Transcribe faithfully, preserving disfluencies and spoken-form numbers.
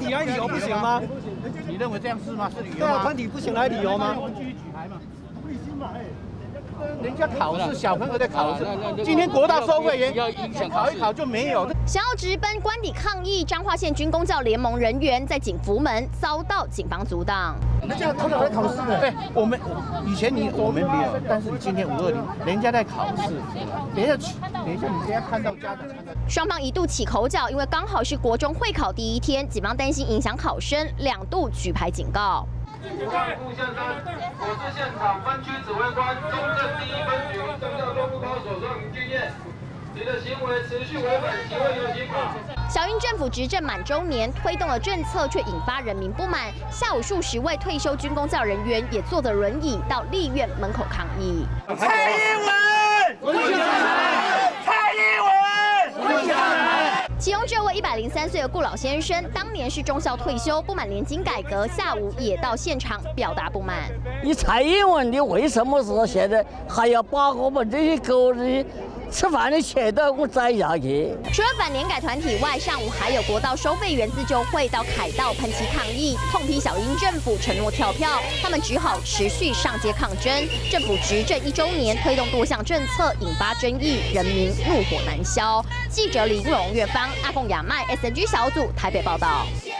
体来旅游不行吗？ 你认为这样是吗？是旅游对啊， 吗？ 团体不行来旅游吗？ 继续举牌嘛。人家考试，小朋友在考试。今天国大收费员要影响考一考就没有。 想要直奔官邸抗议，彰化县军公教联盟人员在警服门遭到警方阻挡。 人家他们在考试的。对，我们以前你我们没有，但是你今天五二零，人家在考试。等一下，等一下，你等一下看到家长。 双方一度起口角，因为刚好是国中会考第一天，警方担心影响考生，两度举牌警告。 武汉副县长，我是现场分区指挥官，中正第一分局中校东部高所长林俊彦，你的行为持续违反行为游行法。 小英政府执政满周年，推动了政策，却引发人民不满。下午数十位退休军公教人员也坐着轮椅到立院门口抗议。 蔡英文，蔡英文， 其中这位一百零三岁的顾老先生，当年是中校退休，不满年金改革，下午也到现场表达不满。 你蔡英文，你为什么是现在还要把我们这些狗日吃饭的钱都给我摘下去？ 除了反年改团体外，上午还有国道收费员自救会到凯道喷漆抗议，痛批小英政府承诺跳票，他们只好持续上街抗争。政府执政一周年，推动多项政策引发争议，人民怒火难消。记者林荣月芳、阿凤亚麦 S N G 小组台北报道。